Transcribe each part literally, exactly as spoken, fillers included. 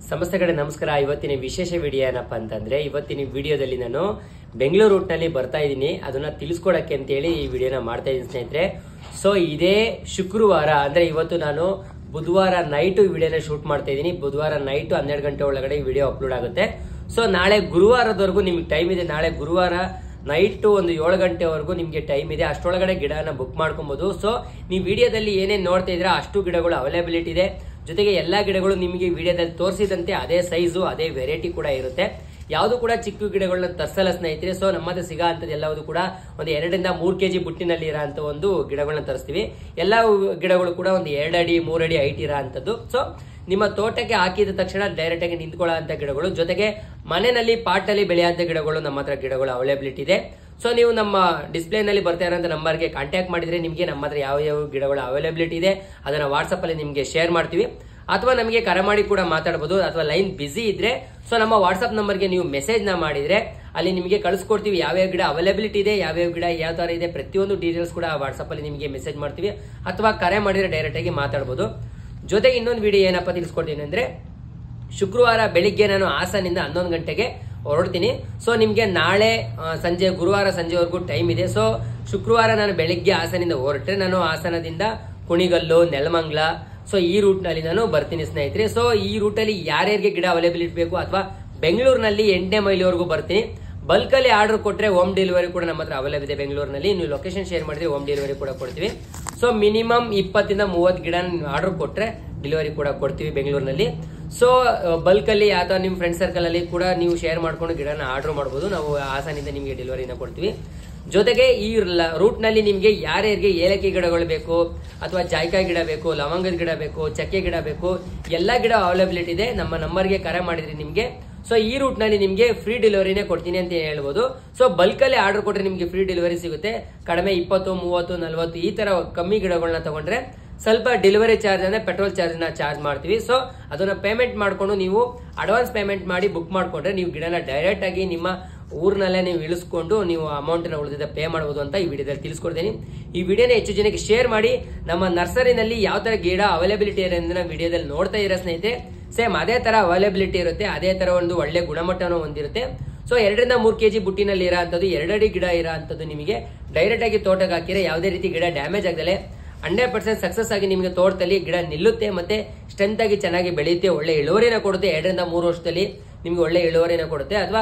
ಸಮಸ್ತ ಕಡೆ ನಮಸ್ಕಾರ. ಇವತ್ತಿನ ವಿಶೇಷ ವಿಡಿಯೋ ಏನಪ್ಪ ಅಂತಂದ್ರೆ, ಇವತ್ತಿನ ವಿಡಿಯೋದಲ್ಲಿ ನಾನು ಬೆಂಗಳೂರು ರೂಟ್ ನಲ್ಲಿ ಬರ್ತಾ ಇದ್ದೀನಿ. ಅದನ್ನ ತಿಳಿಸ್ಕೊಡಕ್ಕೆ ಅಂತ ಹೇಳಿ ಈ ವಿಡಿಯೋನ ಮಾಡ್ತಾ ಇದ್ದೀನಿ ಸ್ನೇಹಿತರೆ. ಸೊ ಇದೇ ಶುಕ್ರವಾರ ಅಂದ್ರೆ ಇವತ್ತು ನಾನು ಬುಧವಾರ ನೈಟ್ ವಿಡಿಯೋನ ಶೂಟ್ ಮಾಡ್ತಾ ಇದ್ದೀನಿ. ಬುಧವಾರ ನೈಟ್ ಹನ್ನೆರಡು ಗಂಟೆ ಒಳಗಡೆ ಈ ವಿಡಿಯೋ ಅಪ್ಲೋಡ್ ಆಗುತ್ತೆ. ಸೊ ನಾಳೆ ಗುರುವಾರದವರೆಗೂ ನಿಮ್ಗೆ ಟೈಮ್ ಇದೆ. ನಾಳೆ ಗುರುವಾರ ನೈಟ್ ಒಂದು ಏಳು ಗಂಟೆವರೆಗೂ ನಿಮ್ಗೆ ಟೈಮ್ ಇದೆ. ಅಷ್ಟೊಳಗಡೆ ಗಿಡನ ಬುಕ್ ಮಾಡ್ಕೊಬಹುದು. ಸೊ ನೀವು ವಿಡಿಯೋದಲ್ಲಿ ಏನೇನ್ ನೋಡ್ತಾ ಇದ್ರೆ ಅಷ್ಟು ಗಿಡಗಳು ಅವೈಲೇಬಿಲಿಟಿ ಇದೆ. ಜೊತೆಗೆ ಎಲ್ಲಾ ಗಿಡಗಳು ನಿಮಗೆ ವಿಡಿಯೋದಲ್ಲಿ ತೋರಿಸಿದಂತೆ ಅದೇ ಸೈಜು ಅದೇ ವೆರೈಟಿ ಕೂಡ ಇರುತ್ತೆ. ಯಾವುದು ಕೂಡ ಚಿಕ್ಕ ಗಿಡಗಳನ್ನ ತರ್ಸಲ್ಲ ಸ್ನೇಹಿತರೆ. ಸೊ ನಮ್ಮ ಹತ್ರ ಸಿಗೋ ಅಂತದ್ದು ಎಲ್ಲವೂ ಕೂಡ ಒಂದು ಎರಡರಿಂದ ಮೂರು ಕೆಜಿ ಬುಟ್ಟಿನಲ್ಲಿ ಇರೋ ಅಂತ ಒಂದು ಗಿಡಗಳನ್ನ ತರಿಸ್ತೀವಿ. ಎಲ್ಲಾ ಗಿಡಗಳು ಕೂಡ ಒಂದು ಎರಡು ಅಡಿ ಮೂರು ಅಡಿ ಹೈಟ್ ಇರೋ ಅಂತದ್ದು. ಸೊ ನಿಮ್ಮ ತೋಟಕ್ಕೆ ಹಾಕಿದ ತಕ್ಷಣ ಡೈರೆಕ್ಟ್ ಆಗಿ ನಿಂತ್ಕೊಳ್ಳೋ ಅಂತ ಗಿಡಗಳು, ಜೊತೆಗೆ ಮನೆಯಲ್ಲಿ ಪಾಟ್ ಅಲ್ಲಿ ಬೆಳೆಯುವಂತ ಗಿಡಗಳು ನಮ್ಮ ಹತ್ರ ಗಿಡಗಳು ಅವೈಲೇಬಿಲಿಟಿ ಇದೆ. ಸೊ ನೀವು ನಮ್ಮ ಡಿಸ್ಪ್ಲೇ ನಲ್ಲಿ ಬರ್ತಾ ಇರೋಂಥ ನಂಬರ್ಗೆ ಕಾಂಟ್ಯಾಕ್ಟ್ ಮಾಡಿದ್ರೆ ನಿಮಗೆ ನಮ್ಮ ಹತ್ರ ಯಾವ ಯಾವ ಗಿಡಗಳು ಅವೈಲೇಬಿಲಿಟಿ ಇದೆ ಅದನ್ನ ವಾಟ್ಸ್ಆಪ್ ಅಲ್ಲಿ ನಿಮಗೆ ಶೇರ್ ಮಾಡ್ತೀವಿ. ಅಥವಾ ನಮಗೆ ಕರೆ ಮಾಡಿ ಕೂಡ ಮಾತಾಡಬಹುದು. ಅಥವಾ ಲೈನ್ ಬಿಸಿ ಇದ್ರೆ ಸೊ ನಮ್ಮ ವಾಟ್ಸ್ಆಪ್ ನಂಬರ್ಗೆ ನೀವು ಮೆಸೇಜ್ ನ ಮಾಡಿದ್ರೆ ಅಲ್ಲಿ ನಿಮಗೆ ಕಳಿಸ್ಕೊಡ್ತೀವಿ. ಯಾವ್ಯಾವ ಗಿಡ ಅವೈಲೇಬಿಲಿಟಿ ಇದೆ, ಯಾವ್ಯಾವ ಗಿಡ ಯಾವ ತರ ಇದೆ, ಪ್ರತಿಯೊಂದು ಡೀಟೇಲ್ಸ್ ಕೂಡ ವಾಟ್ಸ್ಆಪ್ ಅಲ್ಲಿ ನಿಮಗೆ ಮೆಸೇಜ್ ಮಾಡ್ತೀವಿ. ಅಥವಾ ಕರೆ ಮಾಡಿದ್ರೆ ಡೈರೆಕ್ಟ್ ಆಗಿ ಮಾತಾಡಬಹುದು. ಜೊತೆಗೆ ಇನ್ನೊಂದು ವಿಡಿಯೋ ಏನಪ್ಪ ತಿಳಿಸ್ಕೊಡ್ತೀನಿ ಅಂದ್ರೆ, ಶುಕ್ರವಾರ ಬೆಳಿಗ್ಗೆ ನಾನು ಹಾಸನಿಂದ ಹನ್ನೊಂದು ಗಂಟೆಗೆ ಹೊರಡ್ತೀನಿ. ಸೊ ನಿಮ್ಗೆ ನಾಳೆ ಸಂಜೆ ಗುರುವಾರ ಸಂಜೆವರೆಗೂ ಟೈಮ್ ಇದೆ. ಸೊ ಶುಕ್ರವಾರ ನಾನು ಬೆಳಿಗ್ಗೆ ಹಾಸನಿಂದ ಹೊರಟ್ರೆ ನಾನು ಹಾಸನದಿಂದ ಕುಣಿಗಲ್ಲು, ನೆಲಮಂಗ್ಲ, ಸೊ ಈ ರೂಟ್ ನಲ್ಲಿ ನಾನು ಬರ್ತೀನಿ ಸ್ನೇಹಿತರೆ. ಸೊ ಈ ರೂಟ್ ಅಲ್ಲಿ ಯಾರ್ಯಾರಿಗೆ ಗಿಡ ಅವೈಲೇಬಿಲಿಟಿ ಬೇಕು ಅಥವಾ ಬೆಂಗಳೂರಿನಲ್ಲಿ ಎಂಟನೇ ಮೈಲಿವರೆಗೂ ಬರ್ತೀನಿ. ಬಲ್ಕ್ ಅಲ್ಲಿ ಆರ್ಡರ್ ಕೊಟ್ರೆ ಹೋಮ್ ಡೆಲಿವರಿ ಕೂಡ ನಮ್ಮ ಹತ್ರ ಅವೈಲೇಬಲ್ ಇದೆ ಬೆಂಗಳೂರಿನಲ್ಲಿ. ನೀವು ಲೊಕೇಶನ್ ಶೇರ್ ಮಾಡಿದ್ರೆ ಹೋಮ್ ಡೆಲಿವರಿ ಕೂಡ ಕೊಡ್ತೀವಿ. ಸೊ ಮಿನಿಮಮ್ ಇಪ್ಪತ್ತಿಂದ ಮೂವತ್ತು ಗಿಡ ಆರ್ಡರ್ ಕೊಟ್ರೆ ಡೆಲಿವರಿ ಕೂಡ ಕೊಡ್ತೀವಿ ಬೆಂಗಳೂರಿನಲ್ಲಿ. ಸೊ ಬಲ್ಕ್ ಅಲ್ಲಿ ಅಥವಾ ನಿಮ್ ಫ್ರೆಂಡ್ ಸರ್ಕಲ್ ಅಲ್ಲಿ ಕೂಡ ನೀವು ಶೇರ್ ಮಾಡ್ಕೊಂಡು ಗಿಡನ ಆರ್ಡರ್ ಮಾಡಬಹುದು. ನಾವು ಹಾಸನಿಂದ ನಿಮಗೆ ಡೆಲಿವರಿನ ಕೊಡ್ತೀವಿ. ಜೊತೆಗೆ ಈ ರೂಟ್ ನಲ್ಲಿ ನಿಮ್ಗೆ ಯಾರ್ಯಾರಿಗೆ ಏಲಕ್ಕಿ ಗಿಡಗಳು ಬೇಕು ಅಥವಾ ಜಾಯ್ಕಾಯಿ ಗಿಡ ಬೇಕು, ಲವಂಗದ ಗಿಡ ಬೇಕು, ಚಕ್ಕೆ ಗಿಡ ಬೇಕು, ಎಲ್ಲಾ ಗಿಡ ಅವೈಲೇಬಿಲಿಟಿ ಇದೆ. ನಮ್ಮ ನಂಬರ್ಗೆ ಕರೆ ಮಾಡಿದ್ರೆ ನಿಮ್ಗೆ ಸೊ ಈ ರೂಟ್ ನಲ್ಲಿ ನಿಮ್ಗೆ ಫ್ರೀ ಡೆಲಿವರಿನೇ ಕೊಡ್ತೀನಿ ಅಂತ ಹೇಳ್ಬೋದು. ಸೊ ಬಲ್ಕ್ ಅಲ್ಲಿ ಆರ್ಡರ್ ಕೊಟ್ರೆ ನಿಮ್ಗೆ ಫ್ರೀ ಡೆಲಿವರಿ ಸಿಗುತ್ತೆ. ಕಡಿಮೆ ಇಪ್ಪತ್ತು ಮೂವತ್ತು ನಲ್ವತ್ತು ಈ ತರ ಕಮ್ಮಿ ಗಿಡಗಳನ್ನ ತಗೊಂಡ್ರೆ ಸ್ವಲ್ಪ ಡೆಲಿವರಿ ಚಾರ್ಜ್ ಅಂದ್ರೆ ಪೆಟ್ರೋಲ್ ಚಾರ್ಜ್ ನ ಚಾರ್ಜ್ ಮಾಡ್ತೀವಿ. ಸೊ ಅದನ್ನ ಪೇಮೆಂಟ್ ಮಾಡ್ಕೊಂಡು ನೀವು ಅಡ್ವಾನ್ಸ್ ಪೇಮೆಂಟ್ ಮಾಡಿ ಬುಕ್ ಮಾಡ್ಕೊಂಡ್ರೆ ನೀವು ಗಿಡನ ಡೈರೆಕ್ಟ್ ಆಗಿ ನಿಮ್ಮ ಊರ್ನಲ್ಲೇ ನೀವು ಇಳಿಸ್ಕೊಂಡು ನೀವು ಅಮೌಂಟ್ ನ ಉಳಿದ ಪೇ ಮಾಡಬಹುದು ಅಂತ ಈ ವಿಡಿಯೋದಲ್ಲಿ ತಿಳಿಸ್ಕೊಡ್ತೀನಿ. ಈ ವಿಡಿಯೋನ ಹೆಚ್ಚು ಜನಕ್ಕೆ ಶೇರ್ ಮಾಡಿ. ನಮ್ಮ ನರ್ಸರಿನಲ್ಲಿ ಯಾವ ತರ ಗಿಡ ಅವೈಲೇಬಿಲಿಟಿ ಇದೆ ಅಂತ ವಿಡಿಯೋದಲ್ಲಿ ನೋಡ್ತಾ ಇರೋ ಸ್ನೇಹಿತರೆ, ಸೇಮ್ ಅದೇ ತರ ಅವೈಲೇಬಿಲಿಟಿ ಇರುತ್ತೆ. ಅದೇ ತರ ಒಂದು ಒಳ್ಳೆ ಗುಣಮಟ್ಟನೂ ಹೊಂದಿರುತ್ತೆ. ಸೊ ಎರಡರಿಂದ ಮೂರು ಕೆಜಿ ಬುಟ್ಟಿನಲ್ಲಿ ಇರೋ ಅಂತದ್ದು, ಎರಡಡಿ ಗಿಡ ಇರೋ ಅಂತದ್ದು ನಿಮಗೆ ಡೈರೆಕ್ಟ್ ಆಗಿ ತೋಟಕ್ಕೆ ಹಾಕಿದ್ರೆ ಯಾವುದೇ ರೀತಿ ಗಿಡ ಡ್ಯಾಮೇಜ್ ಆಗದಲೆ ಹಂಡ್ರೆಡ್ ಪರ್ಸೆಂಟ್ ಸಕ್ಸಸ್ ಆಗಿ ನಿಮಗೆ ತೋಟದಲ್ಲಿ ಗಿಡ ನಿಲ್ಲುತ್ತೆ. ಮತ್ತೆ ಸ್ಟ್ರೆಂತ್ ಆಗಿ ಚೆನ್ನಾಗಿ ಬೆಳೆಯುತ್ತೆ, ಒಳ್ಳೆ ಇಳುವರಿನ ಕೊಡುತ್ತೆ. ಎರಡರಿಂದ ಮೂರು ವರ್ಷದಲ್ಲಿ ನಿಮ್ಗೆ ಒಳ್ಳೆ ಇಳುವರಿನ ಕೊಡುತ್ತೆ. ಅಥವಾ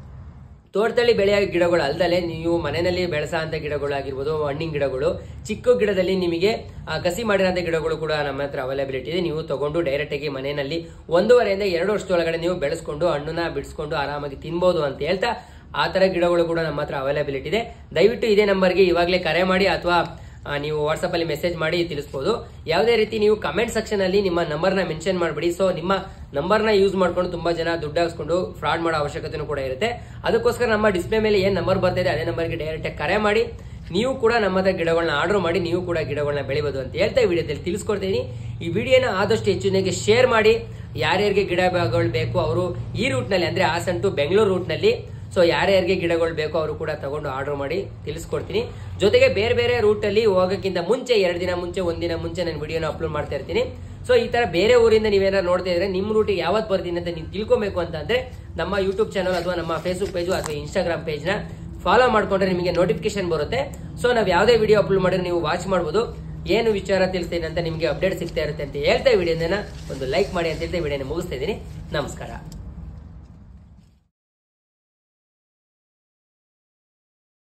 ತೋಟದಲ್ಲಿ ಬೆಳೆಯೋ ಗಿಡಗಳು ಅಲ್ಲದೆ ನೀವು ಮನೆಯಲ್ಲಿ ಬೆಳೆಸೋ ಅಂತ ಗಿಡಗಳು ಆಗಿರ್ಬೋದು, ಹಣ್ಣಿನ ಗಿಡಗಳು, ಚಿಕ್ಕ ಗಿಡದಲ್ಲಿ ನಿಮಗೆ ಕಸಿ ಮಾಡಿರೋಂಥ ಗಿಡಗಳು ಕೂಡ ನಮ್ಮ ಹತ್ರ ಅವೈಲೇಬಿಲಿಟಿ ಇದೆ. ನೀವು ತಗೊಂಡು ಡೈರೆಕ್ಟ್ ಆಗಿ ಮನೆಯಲ್ಲಿ ಒಂದೂವರೆಯಿಂದ ಎರಡು ವರ್ಷದೊಳಗಡೆ ನೀವು ಬೆಳೆಸ್ಕೊಂಡು ಹಣ್ಣನ್ನ ಬಿಡಿಸ್ಕೊಂಡು ಆರಾಮಾಗಿ ತಿನ್ಬಹುದು ಅಂತ ಹೇಳ್ತಾ ಆ ತರ ಗಿಡಗಳು ಕೂಡ ನಮ್ಮ ಹತ್ರ ಅವೈಲೇಬಿಲಿಟಿ ಇದೆ. ದಯವಿಟ್ಟು ಇದೇ ನಂಬರ್ಗೆ ಇವಾಗಲೇ ಕರೆ ಮಾಡಿ ಅಥವಾ ನೀವು ವಾಟ್ಸ್ಆಪ್ ಅಲ್ಲಿ ಮೆಸೇಜ್ ಮಾಡಿ ತಿಳಿಸಬಹುದು. ಯಾವುದೇ ರೀತಿ ನೀವು ಕಮೆಂಟ್ ಸೆಕ್ಷನ್ ಅಲ್ಲಿ ನಿಮ್ಮ ನಂಬರ್ ನ ಮೆನ್ಷನ್ ಮಾಡಬೇಡಿ. ಸೊ ನಿಮ್ಮ ನಂಬರ್ ನ ಯೂಸ್ ಮಾಡ್ಕೊಂಡು ತುಂಬಾ ಜನ ದುಡ್ಡು ಹಾಕ್ಸ್ಕೊಂಡು ಫ್ರಾಡ್ ಮಾಡೋ ಅವಶ್ಯಕತೆ ಕೂಡ ಇರುತ್ತೆ. ಅದಕ್ಕೋಸ್ಕರ ನಮ್ಮ ಡಿಸ್ಪ್ಲೇ ಮೇಲೆ ಏನ್ ನಂಬರ್ ಬರ್ತಾ ಇದೆ ಅದೇ ನಂಬರ್ಗೆ ಡೈರೆಕ್ಟ್ ಆಗಿ ಕರೆ ಮಾಡಿ ನೀವು ಕೂಡ ನಮ್ಮ ಹತ್ರ ಗಿಡಗಳನ್ನ ಆರ್ಡರ್ ಮಾಡಿ ನೀವು ಕೂಡ ಗಿಡಗಳನ್ನ ಬೆಳಿಬಹುದು ಅಂತ ಹೇಳ್ತಾ ಈ ವಿಡಿಯೋದಲ್ಲಿ ತಿಳಿಸ್ಕೊಡ್ತೀನಿ. ಈ ವಿಡಿಯೋನ ಆದಷ್ಟು ಹೆಚ್ಚು ಜನಕ್ಕೆ ಶೇರ್ ಮಾಡಿ. ಯಾರ್ಯಾರಿಗೆ ಗಿಡಗಳು ಬೇಕು ಅವರು ಈ ರೂಟ್ ನಲ್ಲಿ ಅಂದ್ರೆ ಹಾಸನ್ ಟು ಬೆಂಗಳೂರು ರೂಟ್ ನಲ್ಲಿ ಸೊ ಯಾರ್ಯಾರಿಗೆ ಗಿಡಗಳು ಬೇಕು ಅವರು ಕೂಡ ತಗೊಂಡು ಆರ್ಡರ್ ಮಾಡಿ ತಿಳಿಸ್ಕೊಡ್ತೀನಿ. ಜೊತೆಗೆ ಬೇರೆ ಬೇರೆ ರೂಟ್ ಅಲ್ಲಿ ಹೋಗೋಕ್ಕಿಂತ ಮುಂಚೆ ಎರಡು ದಿನ ಮುಂಚೆ ಒಂದಿನ ಮುಂಚೆ ನಾನು ವಿಡಿಯೋನ ಅಪ್ಲೋಡ್ ಮಾಡ್ತಾ ಇರ್ತೀನಿ. ಸೊ ಈ ತರ ಬೇರೆ ಊರಿಂದ ನೀವೇನಾದ್ರು ನೋಡ್ತಾ ಇದ್ರೆ ನಿಮ್ಮ ರೂಟಿಗೆ ಯಾವತ್ತು ಬರ್ತೀನಿ ಅಂತ ನೀವು ತಿಳ್ಕೊಬೇಕು ಅಂತಂದ್ರೆ ನಮ್ಮ ಯೂಟ್ಯೂಬ್ ಚಾನಲ್ ಅಥವಾ ನಮ್ಮ ಫೇಸ್ಬುಕ್ ಪೇಜ್ ಅಥವಾ ಇನ್ಸ್ಟಾಗ್ರಾಮ್ ಪೇಜ್ ನ ಫಾಲೋ ಮಾಡ್ಕೊಂಡ್ರೆ ನಿಮಗೆ ನೋಟಿಫಿಕೇಶನ್ ಬರುತ್ತೆ. ಸೊ ನಾವು ಯಾವುದೇ ವಿಡಿಯೋ ಅಪ್ಲೋಡ್ ಮಾಡಿದ್ರೆ ನೀವು ವಾಚ್ ಮಾಡಬಹುದು. ಏನು ವಿಚಾರ ತಿಳಿಸ್ತೀನಿ ಅಂತ ನಿಮಗೆ ಅಪ್ಡೇಟ್ ಸಿಗ್ತಾ ಇರುತ್ತೆ ಅಂತ ಹೇಳ್ತಾ ವಿಡಿಯೋನ ಒಂದು ಲೈಕ್ ಮಾಡಿ ಅಂತ ಹೇಳ್ತಾ ವಿಡಿಯೋನ ಮುಗಿಸ್ತಾ ಇದ್ದೀನಿ. ನಮಸ್ಕಾರ.